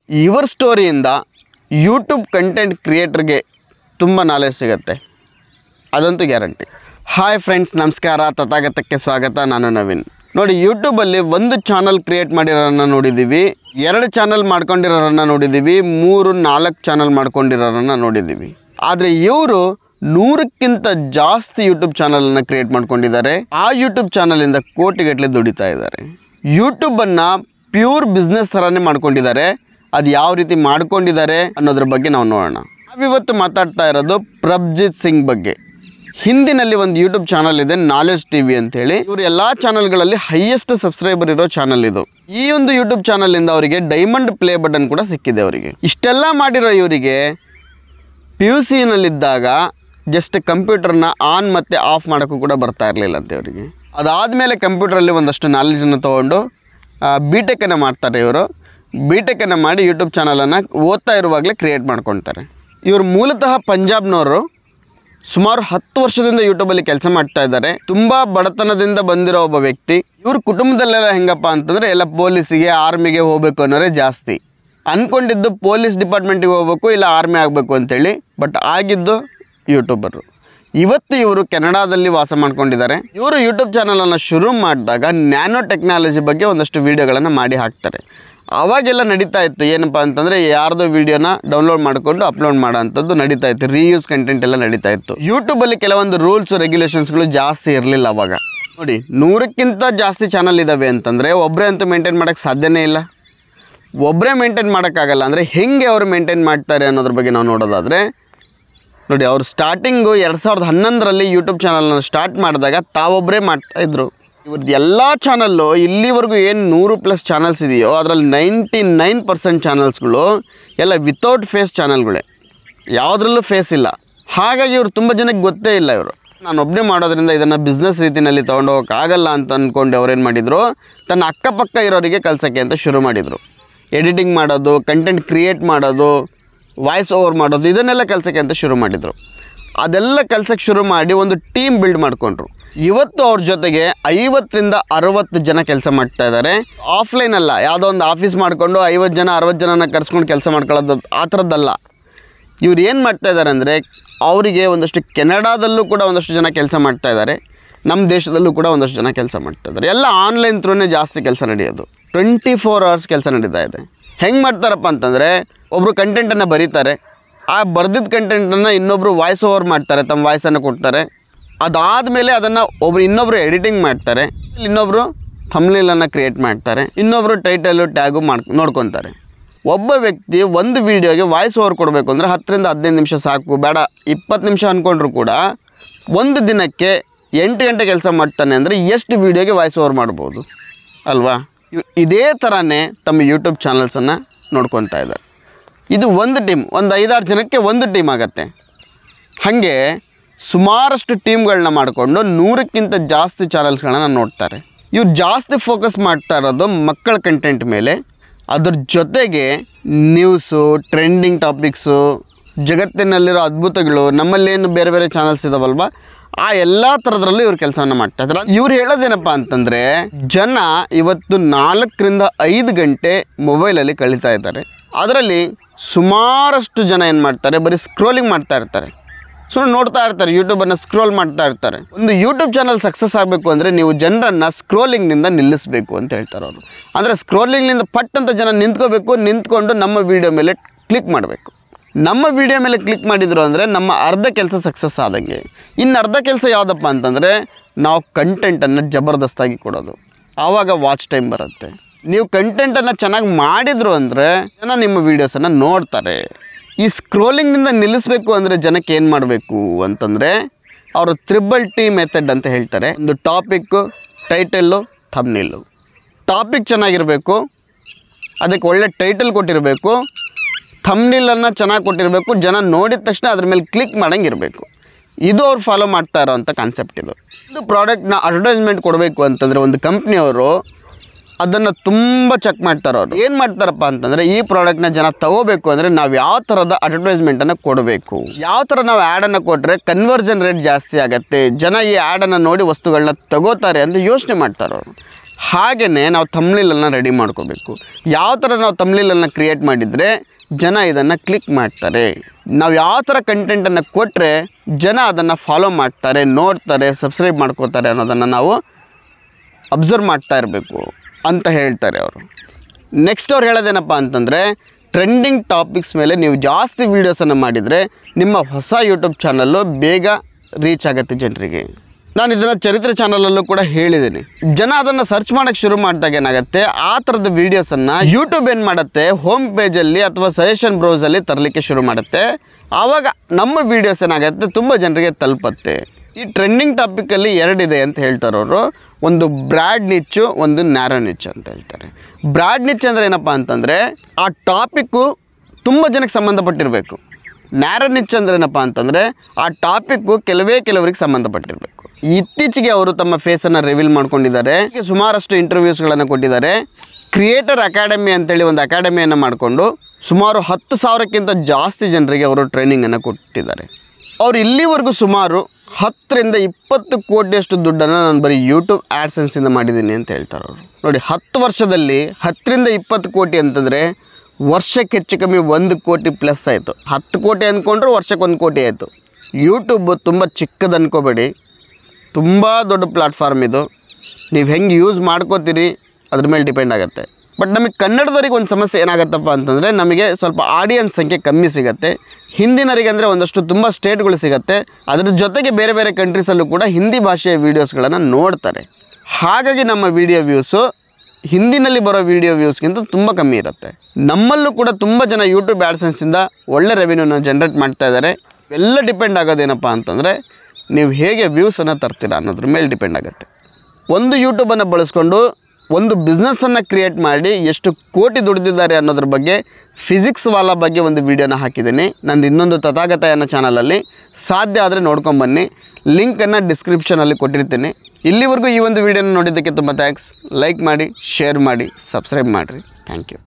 ಇವರ ಸ್ಟೋರಿಯಿಂದ YouTube content ಕ್ರಿಯೇಟರ್ಗೆ ತುಂಬ knowledge ಸಿಗುತ್ತೆ, ಅದಂತೂ ಗ್ಯಾರಂಟಿ. ಹಾಯ್ ಫ್ರೆಂಡ್ಸ್, ನಮಸ್ಕಾರ, ತಥಾಗತಕ್ಕೆ ಸ್ವಾಗತ. ನಾನು ನವೀನ್. ನೋಡಿ, ಯೂಟ್ಯೂಬಲ್ಲಿ ಒಂದು ಚಾನಲ್ ಕ್ರಿಯೇಟ್ ಮಾಡಿರೋರನ್ನು ನೋಡಿದ್ದೀವಿ, 2 ಚಾನಲ್ ಮಾಡ್ಕೊಂಡಿರೋರನ್ನು ನೋಡಿದ್ದೀವಿ, 3-4 ಚಾನಲ್ ಮಾಡ್ಕೊಂಡಿರೋರನ್ನು ನೋಡಿದ್ದೀವಿ. ಆದರೆ ಇವರು 100ಕ್ಕಿಂತ ಜಾಸ್ತಿ ಯೂಟ್ಯೂಬ್ ಚಾನಲನ್ನು ಕ್ರಿಯೇಟ್ ಮಾಡ್ಕೊಂಡಿದ್ದಾರೆ. ಆ ಯೂಟ್ಯೂಬ್ ಚಾನಲಿಂದ ಕೋಟಿಗಟ್ಟಲೆ ದುಡಿತಾ ಇದ್ದಾರೆ. ಯೂಟ್ಯೂಬನ್ನು ಪ್ಯೂರ್ ಬಿಸ್ನೆಸ್ ಥರನೇ ಮಾಡ್ಕೊಂಡಿದ್ದಾರೆ. ಅದು ಯಾವ ರೀತಿ ಮಾಡ್ಕೊಂಡಿದ್ದಾರೆ ಅನ್ನೋದ್ರ ಬಗ್ಗೆ ನಾವು ನೋಡೋಣ. ನಾವಿವತ್ತು ಮಾತಾಡ್ತಾ ಇರೋದು ಪ್ರಭ್ಜಿತ್ ಸಿಂಗ್ ಬಗ್ಗೆ. ಹಿಂದಿನಲ್ಲಿ ಒಂದು ಯೂಟ್ಯೂಬ್ ಚಾನಲ್ ಇದೆ, ನಾಲೆಜ್ ಟಿವಿ ಅಂತೇಳಿ. ಇವರು ಎಲ್ಲ ಚಾನಲ್ಗಳಲ್ಲಿ ಹೈಯೆಸ್ಟ್ ಸಬ್ಸ್ಕ್ರೈಬರ್ ಇರೋ ಚಾನಲ್ ಇದು. ಈ ಒಂದು ಯೂಟ್ಯೂಬ್ ಚಾನಲಿಂದ ಅವರಿಗೆ ಡೈಮಂಡ್ ಪ್ಲೇ ಬಟನ್ ಕೂಡ ಸಿಕ್ಕಿದೆ. ಅವರಿಗೆ ಇಷ್ಟೆಲ್ಲ ಮಾಡಿರೋ ಇವರಿಗೆ PUC ನಲ್ಲಿದ್ದಾಗ ಜಸ್ಟ್ ಕಂಪ್ಯೂಟರ್ನ ಆನ್ ಮತ್ತು ಆಫ್ ಮಾಡೋಕ್ಕೂ ಕೂಡ ಬರ್ತಾ ಇರಲಿಲ್ಲ ಅಂತ ಇವರಿಗೆ. ಅದಾದಮೇಲೆ ಕಂಪ್ಯೂಟ್ರಲ್ಲಿ ಒಂದಷ್ಟು ನಾಲೆಜನ್ನು ತೊಗೊಂಡು BTech ಮಾಡ್ತಾರೆ. ಇವರು BTech ಮಾಡಿ ಯೂಟ್ಯೂಬ್ ಚಾನಲನ್ನು ಓದ್ತಾ ಇರುವಾಗಲೇ ಕ್ರಿಯೇಟ್ ಮಾಡ್ಕೊಳ್ತಾರೆ. ಇವರು ಮೂಲತಃ ಪಂಜಾಬ್ನವರು. ಸುಮಾರು 10 ವರ್ಷದಿಂದ ಯೂಟ್ಯೂಬಲ್ಲಿ ಕೆಲಸ ಮಾಡ್ತಾ ಇದ್ದಾರೆ. ತುಂಬ ಬಡತನದಿಂದ ಬಂದಿರೋ ಒಬ್ಬ ವ್ಯಕ್ತಿ. ಇವ್ರ ಕುಟುಂಬದಲ್ಲೆಲ್ಲ ಹೆಂಗಪ್ಪ ಅಂತಂದರೆ ಎಲ್ಲ ಪೊಲೀಸಿಗೆ, ಆರ್ಮಿಗೆ ಹೋಗಬೇಕು ಅನ್ನೋರೇ ಜಾಸ್ತಿ. ಅಂದ್ಕೊಂಡಿದ್ದು ಪೊಲೀಸ್ ಡಿಪಾರ್ಟ್ಮೆಂಟಿಗೆ ಹೋಗಬೇಕು, ಇಲ್ಲ ಆರ್ಮಿ ಆಗಬೇಕು ಅಂತೇಳಿ. ಬಟ್ ಆಗಿದ್ದು ಯೂಟ್ಯೂಬರು. ಇವತ್ತು ಇವರು ಕೆನಡಾದಲ್ಲಿ ವಾಸ ಮಾಡ್ಕೊಂಡಿದ್ದಾರೆ. ಇವರು ಯೂಟ್ಯೂಬ್ ಚಾನಲನ್ನು ಶುರು ಮಾಡಿದಾಗ ನ್ಯಾನೋ ಟೆಕ್ನಾಲಜಿ ಬಗ್ಗೆ ಒಂದಷ್ಟು ವೀಡಿಯೋಗಳನ್ನು ಮಾಡಿ ಹಾಕ್ತಾರೆ. ಆವಾಗೆಲ್ಲ ನಡೀತಾ ಇತ್ತು ಏನಪ್ಪ ಅಂತಂದರೆ, ಯಾರ್ದೋ ವೀಡಿಯೋನ ಡೌನ್ಲೋಡ್ ಮಾಡಿಕೊಂಡು ಅಪ್ಲೋಡ್ ಮಾಡೋ ಅಂಥದ್ದು ನಡೀತಾ ಇತ್ತು. ರೀಯೂಸ್ ಕಂಟೆಂಟ್ ಎಲ್ಲ ನಡೀತಾ ಇತ್ತು. ಯೂಟ್ಯೂಬಲ್ಲಿ ಕೆಲವೊಂದು ರೂಲ್ಸು ರೆಗ್ಯುಲೇಷನ್ಸ್ಗಳು ಜಾಸ್ತಿ ಇರಲಿಲ್ಲ ಅವಾಗ. ನೋಡಿ, 100ಕ್ಕಿಂತ ಜಾಸ್ತಿ ಚಾನಲ್ ಇದ್ದಾವೆ ಅಂತಂದರೆ ಒಬ್ಬರೇ ಅಂತೂ ಮೇಂಟೈನ್ ಮಾಡೋಕ್ಕೆ ಸಾಧ್ಯನೇ ಇಲ್ಲ. ಒಬ್ಬರೇ ಮೇಂಟೈನ್ ಮಾಡೋಕ್ಕಾಗಲ್ಲ. ಅಂದರೆ ಹೆಂಗೆ ಅವರು ಮೇಂಟೈನ್ ಮಾಡ್ತಾರೆ ಅನ್ನೋದ್ರ ಬಗ್ಗೆ ನಾವು ನೋಡೋದಾದರೆ, ನೋಡಿ, ಅವರು ಸ್ಟಾರ್ಟಿಂಗು 2011ರಲ್ಲಿ ಯೂಟ್ಯೂಬ್ ಚಾನಲ್ನ ಸ್ಟಾರ್ಟ್ ಮಾಡಿದಾಗ ತಾವೊಬ್ಬರೇ ಮಾಡ್ತಾಯಿದ್ರು. ಇವ್ರದ್ದು ಎಲ್ಲ ಚಾನಲ್ಲು ಇಲ್ಲಿವರೆಗೂ ಏನು 100+ ಚಾನಲ್ಸ್ ಇದೆಯೋ ಅದರಲ್ಲಿ 99% ಚಾನಲ್ಸ್ಗಳು ಎಲ್ಲ ವಿತೌಟ್ ಫೇಸ್ ಚಾನಲ್ಗಳೇ. ಯಾವುದ್ರಲ್ಲೂ ಫೇಸ್ ಇಲ್ಲ. ಹಾಗಾಗಿ ಇವರು ತುಂಬ ಜನಕ್ಕೆ ಗೊತ್ತೇ ಇಲ್ಲ. ಇವರು ನಾನು ಒಬ್ಬನೇ ಮಾಡೋದ್ರಿಂದ ಇದನ್ನು ಬಿಸ್ನೆಸ್ ರೀತಿಯಲ್ಲಿ ತೊಗೊಂಡು ಹೋಗೋಕ್ಕಾಗಲ್ಲ ಅಂತ ಅಂದ್ಕೊಂಡು ಅವ್ರೇನು ಮಾಡಿದರು, ತನ್ನ ಅಕ್ಕಪಕ್ಕ ಇರೋರಿಗೆ ಕಲಿಸೋಕ್ಕೆ ಅಂತ ಶುರು ಮಾಡಿದರು. ಎಡಿಟಿಂಗ್ ಮಾಡೋದು, ಕಂಟೆಂಟ್ ಕ್ರಿಯೇಟ್ ಮಾಡೋದು, ವಾಯ್ಸ್ ಓವರ್ ಮಾಡೋದು, ಇದನ್ನೆಲ್ಲ ಕಲಿಸೋಕ್ಕೆ ಅಂತ ಶುರು ಮಾಡಿದರು. ಅದೆಲ್ಲ ಕಲಿಸೋಕ್ಕೆ ಶುರು ಮಾಡಿ ಒಂದು ಟೀಮ್ ಬಿಲ್ಡ್ ಮಾಡಿಕೊಂಡ್ರು. ಇವತ್ತು ಅವ್ರ ಜೊತೆಗೆ 50-60 ಜನ ಕೆಲಸ ಮಾಡ್ತಾ ಇದ್ದಾರೆ. ಆಫ್ಲೈನ್ ಅಲ್ಲ, ಯಾವುದೋ ಒಂದು ಆಫೀಸ್ ಮಾಡಿಕೊಂಡು 50-60 ಜನನ ಕರೆಸ್ಕೊಂಡು ಕೆಲಸ ಮಾಡ್ಕೊಳ್ಳೋದು ಆ ಥರದ್ದಲ್ಲ. ಇವ್ರು ಏನು ಮಾಡ್ತಾಯಿದ್ದಾರೆ ಅಂದರೆ, ಅವರಿಗೆ ಒಂದಷ್ಟು ಕೆನಡಾದಲ್ಲೂ ಕೂಡ ಒಂದಷ್ಟು ಜನ ಕೆಲಸ ಮಾಡ್ತಾಯಿದ್ದಾರೆ, ನಮ್ಮ ದೇಶದಲ್ಲೂ ಕೂಡ ಒಂದಷ್ಟು ಜನ ಕೆಲಸ ಮಾಡ್ತಾಯಿದ್ದಾರೆ. ಎಲ್ಲ ಆನ್ಲೈನ್ ಥ್ರೂನೇ ಜಾಸ್ತಿ ಕೆಲಸ ನಡೆಯೋದು. 24 hours ಕೆಲಸ ನಡೀತಾ ಇದೆ. ಹೆಂಗೆ ಮಾಡ್ತಾರಪ್ಪ ಅಂತಂದರೆ, ಒಬ್ಬರು ಕಂಟೆಂಟನ್ನು ಬರೀತಾರೆ, ಆ ಬರೆದಿದ್ದ ಕಂಟೆಂಟನ್ನು ಇನ್ನೊಬ್ಬರು ವಾಯ್ಸ್ ಓವರ್ ಮಾಡ್ತಾರೆ, ತಮ್ಮ ವಾಯ್ಸನ್ನು ಕೊಡ್ತಾರೆ. ಅದಾದಮೇಲೆ ಅದನ್ನು ಇನ್ನೊಬ್ಬರು ಎಡಿಟಿಂಗ್ ಮಾಡ್ತಾರೆ, ಇನ್ನೊಬ್ಬರು ಥಂಬ್ನೇಲನ್ನು ಕ್ರಿಯೇಟ್ ಮಾಡ್ತಾರೆ, ಇನ್ನೊಬ್ಬರು ಟೈಟಲು ಟ್ಯಾಗು ನೋಡ್ಕೊತಾರೆ. ಒಬ್ಬ ವ್ಯಕ್ತಿ ಒಂದು ವೀಡಿಯೋಗೆ ವಾಯ್ಸ್ ಓವರ್ ಕೊಡಬೇಕು ಅಂದರೆ 10-15 ನಿಮಿಷ ಸಾಕು, ಬೇಡ 20 ನಿಮಿಷ ಅಂದ್ಕೊಂಡ್ರು ಕೂಡ ಒಂದು ದಿನಕ್ಕೆ 8 ಗಂಟೆ ಕೆಲಸ ಮಾಡ್ತಾನೆ ಅಂದರೆ ಎಷ್ಟು ವೀಡಿಯೋಗೆ ವಾಯ್ಸ್ ಓವರ್ ಮಾಡ್ಬೋದು ಅಲ್ವಾ? ಇದೇ ಥರನೇ ತಮ್ಮ ಯೂಟ್ಯೂಬ್ ಚಾನಲ್ಸನ್ನು ನೋಡ್ಕೊತಾ ಇದ್ದಾರೆ. ಇದು ಒಂದು ಟೀಮ್, ಒಂದು 5-6 ಜನಕ್ಕೆ ಒಂದು ಟೀಮ್ ಆಗುತ್ತೆ. ಹಾಗೆ ಸುಮಾರಷ್ಟು ಟೀಮ್ಗಳನ್ನ ಮಾಡಿಕೊಂಡು 100ಕ್ಕಿಂತ ಜಾಸ್ತಿ ಚಾನಲ್ಸ್ಗಳನ್ನ ನೋಡ್ತಾರೆ. ಇವ್ರು ಜಾಸ್ತಿ ಫೋಕಸ್ ಮಾಡ್ತಾ ಇರೋದು ಮಕ್ಕಳ ಕಂಟೆಂಟ್ ಮೇಲೆ. ಅದ್ರ ಜೊತೆಗೆ ನ್ಯೂಸು, ಟ್ರೆಂಡಿಂಗ್ ಟಾಪಿಕ್ಸು, ಜಗತ್ತಿನಲ್ಲಿರೋ ಅದ್ಭುತಗಳು, ನಮ್ಮಲ್ಲೇನು ಬೇರೆ ಬೇರೆ ಚಾನಲ್ಸ್ ಇದಾವಲ್ವ, ಆ ಎಲ್ಲ ಥರದ್ರಲ್ಲೂ ಇವ್ರು ಕೆಲಸವನ್ನು ಮಾಡ್ತಾ ಇದ್ದಾರೆ. ಇವ್ರು ಹೇಳೋದೇನಪ್ಪ ಅಂತಂದರೆ, ಜನ ಇವತ್ತು 4-5 ಗಂಟೆ ಮೊಬೈಲಲ್ಲಿ ಕಳೀತಾ ಇದ್ದಾರೆ. ಅದರಲ್ಲಿ ಸುಮಾರಷ್ಟು ಜನ ಏನು ಮಾಡ್ತಾರೆ, ಬರೀ ಸ್ಕ್ರೋಲಿಂಗ್ ಮಾಡ್ತಾ ಇರ್ತಾರೆ, ಸುಮ್ಮನೆ ನೋಡ್ತಾ ಇರ್ತಾರೆ, ಯೂಟ್ಯೂಬನ್ನು ಸ್ಕ್ರೋಲ್ ಮಾಡ್ತಾ ಇರ್ತಾರೆ. ಒಂದು ಯೂಟ್ಯೂಬ್ ಚಾನಲ್ ಸಕ್ಸಸ್ ಆಗಬೇಕು ಅಂದರೆ ನೀವು ಜನರನ್ನು ಸ್ಕ್ರೋಲಿಂಗ್ನಿಂದ ನಿಲ್ಲಿಸಬೇಕು ಅಂತ ಹೇಳ್ತಾರೆ ಅವರು. ಅಂದರೆ ಸ್ಕ್ರೋಲಿಂಗ್ನಿಂದ ಪಟ್ ಅಂತ ಜನ ನಿಂತ್ಕೊಂಡು ನಮ್ಮ ವೀಡಿಯೋ ಮೇಲೆ ಕ್ಲಿಕ್ ಮಾಡಬೇಕು. ನಮ್ಮ ವೀಡಿಯೋ ಮೇಲೆ ಕ್ಲಿಕ್ ಮಾಡಿದ್ರು ಅಂದರೆ ನಮ್ಮ ಅರ್ಧ ಕೆಲಸ ಸಕ್ಸಸ್ ಆದಂಗೆ. ಇನ್ನು ಅರ್ಧ ಕೆಲಸ ಯಾವುದಪ್ಪ ಅಂತಂದರೆ, ನಾವು ಕಂಟೆಂಟನ್ನು ಜಬರ್ದಸ್ತಾಗಿ ಕೊಡೋದು. ಆವಾಗ ವಾಚ್ ಟೈಮ್ ಬರುತ್ತೆ. ನೀವು ಕಂಟೆಂಟನ್ನು ಚೆನ್ನಾಗಿ ಮಾಡಿದ್ರು ಅಂದರೆ ಜನ ನಿಮ್ಮ ವೀಡಿಯೋಸನ್ನು ನೋಡ್ತಾರೆ. ಈ ಸ್ಕ್ರೋಲಿಂಗ್ನಿಂದ ನಿಲ್ಲಿಸಬೇಕು ಅಂದರೆ ಜನಕ್ಕೆ ಏನು ಮಾಡಬೇಕು ಅಂತಂದರೆ, ಅವರು 3T ಮೆಥಡ್ ಅಂತ ಹೇಳ್ತಾರೆ. ಒಂದು ಟಾಪಿಕ್ಕು, ಟೈಟಲ್ಲು, ಥಂಬ್ನೇಲು. ಟಾಪಿಕ್ ಚೆನ್ನಾಗಿರಬೇಕು, ಅದಕ್ಕೆ ಒಳ್ಳೆ ಟೈಟಲ್ ಕೊಟ್ಟಿರಬೇಕು, ಥಂಬ್ನೇಲನ್ನು ಚೆನ್ನಾಗಿ ಕೊಟ್ಟಿರಬೇಕು, ಜನ ನೋಡಿದ ತಕ್ಷಣ ಅದ್ರ ಮೇಲೆ ಕ್ಲಿಕ್ ಮಾಡಂಗೆ ಇರಬೇಕು. ಇದು ಅವ್ರು ಫಾಲೋ ಮಾಡ್ತಾ ಇರೋವಂಥ ಕಾನ್ಸೆಪ್ಟ್. ಇದು ಪ್ರಾಡಕ್ಟ್ನ ಅಡ್ವರ್ಟೈಸ್ಮೆಂಟ್ ಕೊಡಬೇಕು ಅಂತಂದರೆ ಒಂದು ಕಂಪ್ನಿಯವರು ಅದನ್ನು ತುಂಬ ಚೆಕ್ ಮಾಡ್ತಾರೆ. ಅವರು ಏನು ಮಾಡ್ತಾರಪ್ಪ ಅಂತಂದರೆ, ಈ ಪ್ರಾಡಕ್ಟ್ನ ಜನ ತೊಗೋಬೇಕು ಅಂದರೆ ನಾವು ಯಾವ ಥರದ ಅಡ್ವರ್ಟೈಸ್ಮೆಂಟನ್ನು ಕೊಡಬೇಕು, ಯಾವ ಥರ ನಾವು ಆ್ಯಡನ್ನು ಕೊಟ್ಟರೆ ಕನ್ವರ್ಜನ್ ರೇಟ್ ಜಾಸ್ತಿ ಆಗುತ್ತೆ, ಜನ ಈ ಆ್ಯಡನ್ನು ನೋಡಿ ವಸ್ತುಗಳನ್ನ ತಗೋತಾರೆ ಅಂತ ಯೋಚನೆ ಮಾಡ್ತಾರೆ ಅವರು. ಹಾಗೆಯೇ ನಾವು ಥಂಬ್ನೇಲನ್ನು ರೆಡಿ ಮಾಡ್ಕೋಬೇಕು. ಯಾವ ಥರ ನಾವು ಥಂಬ್ನೇಲನ್ನು ಕ್ರಿಯೇಟ್ ಮಾಡಿದರೆ ಜನ ಇದನ್ನು ಕ್ಲಿಕ್ ಮಾಡ್ತಾರೆ, ನಾವು ಯಾವ ಥರ ಕಂಟೆಂಟನ್ನು ಕೊಟ್ಟರೆ ಜನ ಅದನ್ನು ಫಾಲೋ ಮಾಡ್ತಾರೆ, ನೋಡ್ತಾರೆ, ಸಬ್ಸ್ಕ್ರೈಬ್ ಮಾಡ್ಕೋತಾರೆ ಅನ್ನೋದನ್ನು ನಾವು ಅಬ್ಸರ್ವ್ ಮಾಡ್ತಾ ಇರಬೇಕು ಅಂತ ಹೇಳ್ತಾರೆ ಅವರು. ನೆಕ್ಸ್ಟ್ ಅವ್ರು ಹೇಳೋದೇನಪ್ಪ ಅಂತಂದರೆ, ಟ್ರೆಂಡಿಂಗ್ ಟಾಪಿಕ್ಸ್ ಮೇಲೆ ನೀವು ಜಾಸ್ತಿ ವೀಡಿಯೋಸನ್ನು ಮಾಡಿದರೆ ನಿಮ್ಮ ಹೊಸ ಯೂಟ್ಯೂಬ್ ಚಾನಲ್ಲು ಬೇಗ ರೀಚ್ ಆಗುತ್ತೆ ಜನರಿಗೆ. ನಾನು ಇದನ್ನು ಚರಿತ್ರೆ ಚಾನಲಲ್ಲೂ ಕೂಡ ಹೇಳಿದ್ದೀನಿ. ಜನ ಅದನ್ನು ಸರ್ಚ್ ಮಾಡೋಕ್ಕೆ ಶುರು ಮಾಡಿದಾಗ ಏನಾಗುತ್ತೆ, ಆ ಥರದ ವೀಡಿಯೋಸನ್ನು ಯೂಟ್ಯೂಬ್ ಏನು ಮಾಡುತ್ತೆ, ಹೋಮ್ ಪೇಜಲ್ಲಿ ಅಥವಾ ಸಜೆಷನ್ ಬ್ರೌಸಲ್ಲಿ ತರಲಿಕ್ಕೆ ಶುರು ಮಾಡುತ್ತೆ. ಆವಾಗ ನಮ್ಮ ವೀಡಿಯೋಸ್ ಏನಾಗುತ್ತೆ, ತುಂಬ ಜನರಿಗೆ ತಲುಪುತ್ತೆ. ಈ ಟ್ರೆಂಡಿಂಗ್ ಟಾಪಿಕಲ್ಲಿ ಎರಡಿದೆ ಅಂತ ಹೇಳ್ತಾರೆ ಅವರು. ಒಂದು ಬ್ರಾಡ್ ನಿಚ್ಚು, ಒಂದು ನ್ಯಾರೋ ನಿಚ್ ಅಂತ ಹೇಳ್ತಾರೆ. ಬ್ರಾಡ್ ನಿಚ್ ಅಂದರೆ ಏನಪ್ಪ ಅಂತಂದರೆ ಆ ಟಾಪಿಕ್ಕು ತುಂಬ ಜನಕ್ಕೆ ಸಂಬಂಧಪಟ್ಟಿರಬೇಕು. ನ್ಯಾರೋ ನಿಚ್ ಅಂದರೆ ಏನಪ್ಪ ಅಂತಂದರೆ ಆ ಟಾಪಿಕ್ಕು ಕೆಲವರಿಗೆ ಸಂಬಂಧಪಟ್ಟಿರಬೇಕು. ಇತ್ತೀಚೆಗೆ ಅವರು ತಮ್ಮ ಫೇಸನ್ನು ರಿವೀಲ್ ಮಾಡ್ಕೊಂಡಿದ್ದಾರೆ. ಸುಮಾರಷ್ಟು ಇಂಟರ್ವ್ಯೂಸ್ಗಳನ್ನು ಕೊಟ್ಟಿದ್ದಾರೆ. ಕ್ರಿಯೇಟರ್ ಅಕಾಡೆಮಿ ಅಂತೇಳಿ ಒಂದು ಅಕಾಡೆಮಿಯನ್ನು ಮಾಡಿಕೊಂಡು ಸುಮಾರು 10,000ಕ್ಕಿಂತ ಜಾಸ್ತಿ ಜನರಿಗೆ ಅವರು ಟ್ರೈನಿಂಗನ್ನು ಕೊಟ್ಟಿದ್ದಾರೆ. ಅವರು ಇಲ್ಲಿವರೆಗೂ ಸುಮಾರು 10ರಿಂದ 20 ಕೋಟಿಯಷ್ಟು ದುಡ್ಡನ್ನು ನಾನು ಬರೀ ಯೂಟ್ಯೂಬ್ ಆ್ಯಡ್ಸೆನ್ಸಿಂದ ಮಾಡಿದ್ದೀನಿ ಅಂತ ಹೇಳ್ತಾರೆ ಅವರು. ನೋಡಿ, 10 ವರ್ಷದಲ್ಲಿ 10ರಿಂದ 20 ಕೋಟಿ ಅಂತಂದರೆ ವರ್ಷಕ್ಕೆ ಹೆಚ್ಚು ಕಮ್ಮಿ 1 ಕೋಟಿ ಪ್ಲಸ್ ಆಯಿತು. 10 ಕೋಟಿ ಅಂದ್ಕೊಂಡ್ರೆ ವರ್ಷಕ್ಕೆ 1 ಕೋಟಿ ಆಯಿತು. ಯೂಟ್ಯೂಬು ತುಂಬ ಚಿಕ್ಕದು ಅಂದ್ಕೋಬೇಡಿ, ತುಂಬ ದೊಡ್ಡ ಪ್ಲ್ಯಾಟ್ಫಾರ್ಮ್ ಇದು. ನೀವು ಹೆಂಗೆ ಯೂಸ್ ಮಾಡ್ಕೋತೀರಿ ಅದ್ರ ಮೇಲೆ ಡಿಪೆಂಡ್ ಆಗುತ್ತೆ. ಬಟ್ ನಮಗೆ ಕನ್ನಡದವ್ರಿಗೆ ಒಂದು ಸಮಸ್ಯೆ ಏನಾಗುತ್ತಪ್ಪ ಅಂತಂದರೆ, ನಮಗೆ ಸ್ವಲ್ಪ ಆಡಿಯನ್ಸ್ ಸಂಖ್ಯೆ ಕಮ್ಮಿ ಸಿಗುತ್ತೆ. ಹಿಂದಿನರಿಗೆ ಅಂದರೆ ಒಂದಷ್ಟು ತುಂಬ ಸ್ಟೇಟ್ಗಳು ಸಿಗುತ್ತೆ. ಅದರ ಜೊತೆಗೆ ಬೇರೆ ಬೇರೆ ಕಂಟ್ರೀಸಲ್ಲೂ ಕೂಡ ಹಿಂದಿ ಭಾಷೆಯ ವೀಡಿಯೋಸ್ಗಳನ್ನು ನೋಡ್ತಾರೆ. ಹಾಗಾಗಿ ನಮ್ಮ ವೀಡಿಯೋ ವ್ಯೂಸು ಹಿಂದಿನಲ್ಲಿ ಬರೋ ವೀಡಿಯೋ ವ್ಯೂಸ್ಗಿಂತ ತುಂಬ ಕಮ್ಮಿ ಇರುತ್ತೆ. ನಮ್ಮಲ್ಲೂ ಕೂಡ ತುಂಬ ಜನ ಯೂಟ್ಯೂಬ್ ಆ್ಯಡ್ಸೆನ್ಸಿಂದ ಒಳ್ಳೆ ರೆವಿನ್ಯೂನ ಜನ್ರೇಟ್ ಮಾಡ್ತಾ ಇದ್ದಾರೆ. ಎಲ್ಲ ಡಿಪೆಂಡ್ ಆಗೋದೇನಪ್ಪ ಅಂತಂದರೆ ನೀವು ಹೇಗೆ ವ್ಯೂಸನ್ನು ತರ್ತೀರಾ ಅನ್ನೋದ್ರ ಮೇಲೆ ಡಿಪೆಂಡ್ ಆಗುತ್ತೆ. ಒಂದು ಯೂಟ್ಯೂಬನ್ನು ಬಳಸ್ಕೊಂಡು ಒಂದು ಬಿಸ್ನೆಸ್ಸನ್ನು ಕ್ರಿಯೇಟ್ ಮಾಡಿ ಎಷ್ಟು ಕೋಟಿ ದುಡಿದಿದ್ದಾರೆ ಅನ್ನೋದ್ರ ಬಗ್ಗೆ, ಫಿಸಿಕ್ಸ್ ವಾಲಾ ಬಗ್ಗೆ ಒಂದು ವೀಡಿಯೋನ ಹಾಕಿದ್ದೀನಿ ನಂದು ಇನ್ನೊಂದು ತಥಾಗತ ಅನ್ನೋ ಚಾನಲಲ್ಲಿ. ಸಾಧ್ಯ ಆದರೆ ನೋಡ್ಕೊಂಬನ್ನಿ, ಲಿಂಕನ್ನು ಡಿಸ್ಕ್ರಿಪ್ಷನಲ್ಲಿ ಕೊಟ್ಟಿರ್ತೀನಿ. ಇಲ್ಲಿವರೆಗೂ ಈ ಒಂದು ವೀಡಿಯೋನ ನೋಡಿದ್ದಕ್ಕೆ ತುಂಬ ಥ್ಯಾಂಕ್ಸ್. ಲೈಕ್ ಮಾಡಿ, ಶೇರ್ ಮಾಡಿ, ಸಬ್ಸ್ಕ್ರೈಬ್ ಮಾಡಿರಿ. Thank you.